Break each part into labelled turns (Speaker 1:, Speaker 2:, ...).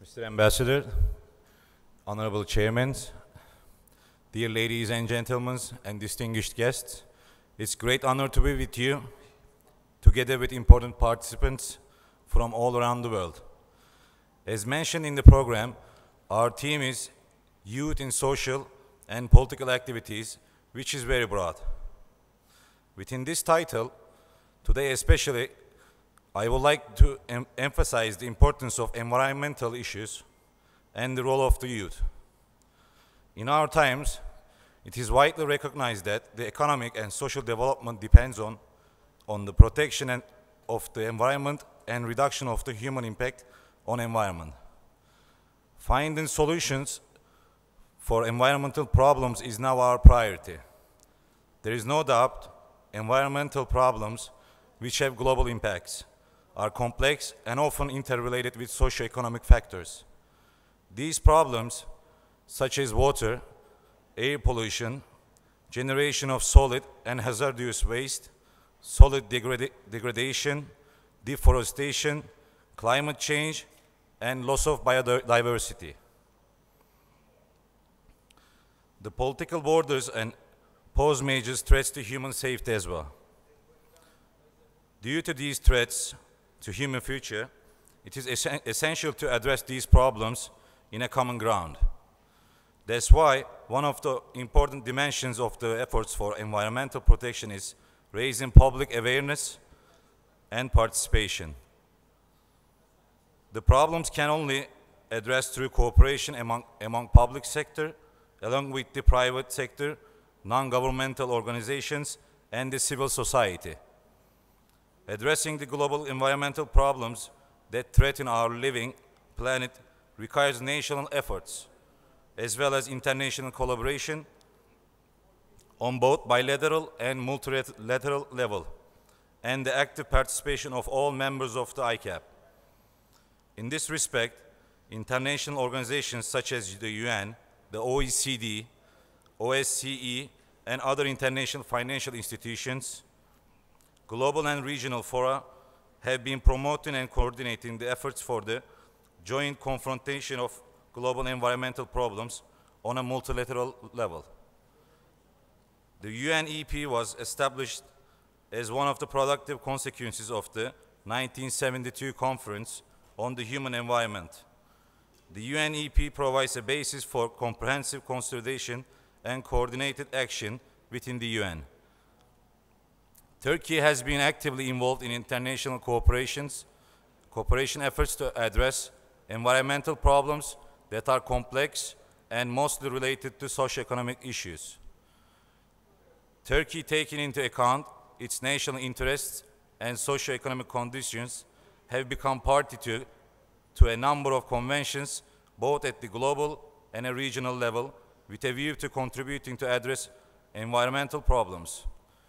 Speaker 1: Mr. Ambassador, Honorable Chairmen, dear ladies and gentlemen, and distinguished guests, it's a great honor to be with you, together with important participants from all around the world. As mentioned in the program, our theme is Youth in Social and Political Activities, which is very broad. Within this title, today especially, I would like to emphasize the importance of environmental issues and the role of the youth. In our times, it is widely recognized that the economic and social development depends on the protection of the environment and reduction of the human impact on environment. Finding solutions for environmental problems is now our priority. There is no doubt environmental problems which have global impacts are complex and often interrelated with socio-economic factors. These problems, such as water, air pollution, generation of solid and hazardous waste, solid degradation, deforestation, climate change, and loss of biodiversity. The political borders and pose major threats to human safety as well. Due to these threats to human future, it is essential to address these problems in a common ground. That's why one of the important dimensions of the efforts for environmental protection is raising public awareness and participation. The problems can only address through cooperation among public sector, along with the private sector, non-governmental organizations, and the civil society. Addressing the global environmental problems that threaten our living planet requires national efforts, as well as international collaboration on both bilateral and multilateral level, and the active participation of all members of the ICAP. In this respect, international organizations such as the UN, the OECD, OSCE, and other international financial institutions, global and regional fora have been promoting and coordinating the efforts for the joint confrontation of global environmental problems on a multilateral level. The UNEP was established as one of the productive consequences of the 1972 Conference on the Human Environment. The UNEP provides a basis for comprehensive consolidation and coordinated action within the UN. Turkey has been actively involved in international cooperation efforts to address environmental problems that are complex and mostly related to socio-economic issues. Turkey, taking into account its national interests and socio-economic conditions, have become party to a number of conventions, both at the global and a regional level, with a view to contributing to address environmental problems.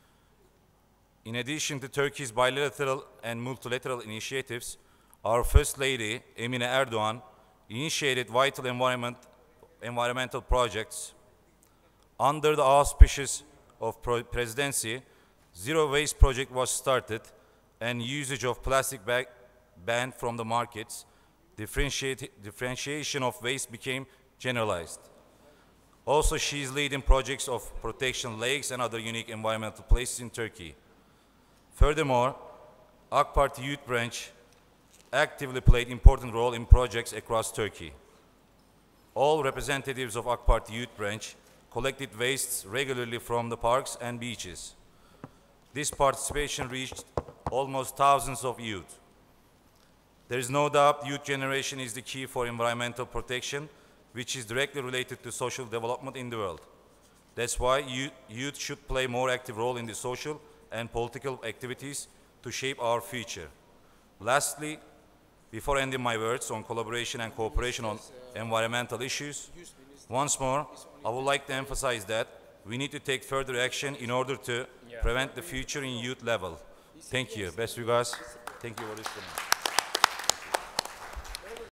Speaker 1: In addition to Turkey's bilateral and multilateral initiatives, our First Lady, Emine Erdoğan, initiated vital environmental projects. Under the auspices of presidency, Zero Waste Project was started and usage of plastic bag banned from the markets. Differentiation of waste became generalized. Also, she is leading projects of protection lakes and other unique environmental places in Turkey. Furthermore, AK Party Youth Branch actively played an important role in projects across Turkey. All representatives of AK Party Youth Branch collected wastes regularly from the parks and beaches. This participation reached almost thousands of youth. There is no doubt youth generation is the key for environmental protection, which is directly related to social development in the world. That's why youth should play a more active role in the social and political activities to shape our future. Lastly, before ending my words on collaboration and cooperation on environmental issues, once more, I would like to emphasize that we need to take further action in order to prevent the future in youth level. Thank you. Best regards. Thank you for listening.